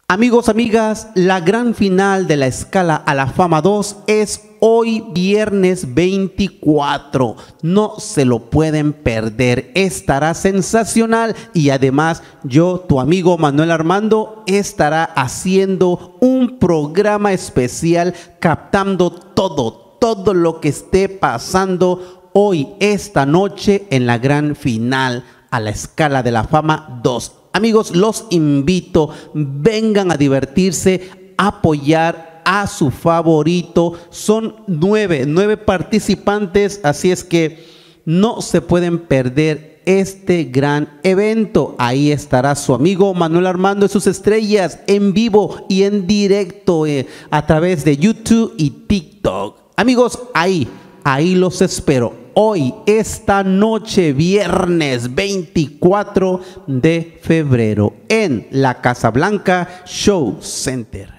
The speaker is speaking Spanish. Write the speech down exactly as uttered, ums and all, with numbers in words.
Amigos, amigas, la gran final de la Escala a la Fama dos es hoy viernes veinticuatro. No se lo pueden perder, estará sensacional y además yo, tu amigo Manuel Armando, estará haciendo un programa especial captando todo, todo lo que esté pasando hoy, esta noche en la gran final a la Escala de la Fama dos. Amigos, los invito, vengan a divertirse, a apoyar a su favorito. Son nueve, nueve participantes, así es que no se pueden perder este gran evento. Ahí estará su amigo Manuel Armando y sus estrellas en vivo y en directo eh, a través de YouTube y TikTok. Amigos, ahí, ahí los espero. Hoy, esta noche, viernes veinticuatro de febrero, en la Casa Blanca Show Center.